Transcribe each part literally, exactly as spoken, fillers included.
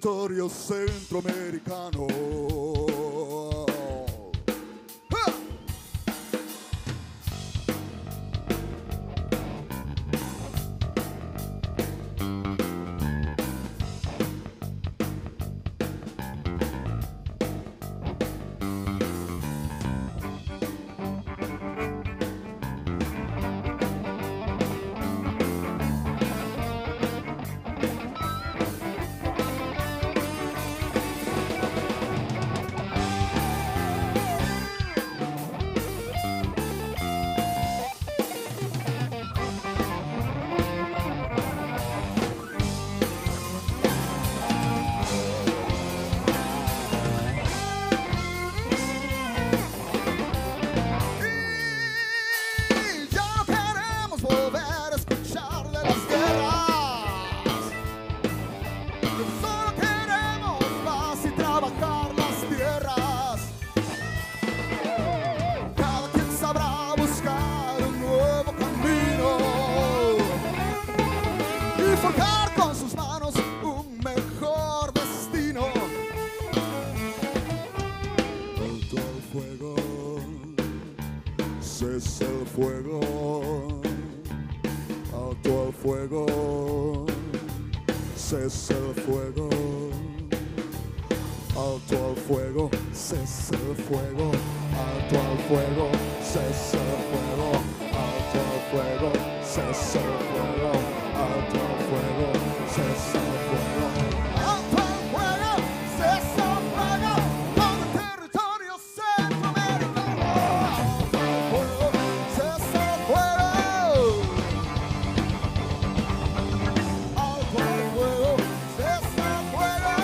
territorio centroamericano. ¡Ja! Forjar con sus manos un mejor destino. Alto al fuego, cesa el fuego. Alto al fuego, cesa el fuego. Alto al fuego, cesa el fuego. Alto al fuego, cesa el fuego. Alto al fuego, cesa el fuego. Alto al fuego, cesa el fuego. Alto al fuego, cesa el fuego. Todo el territorio centroamericano. Alto al fuego, cesa el fuego. Alto al fuego, cesa el fuego.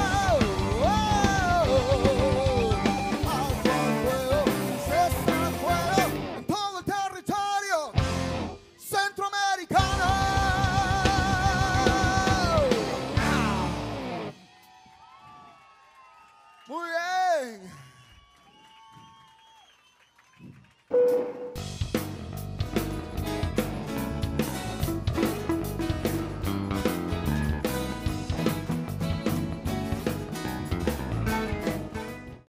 Alto al fuego, cesa el fuego. En todo el territorio centroamericano. Muy bien.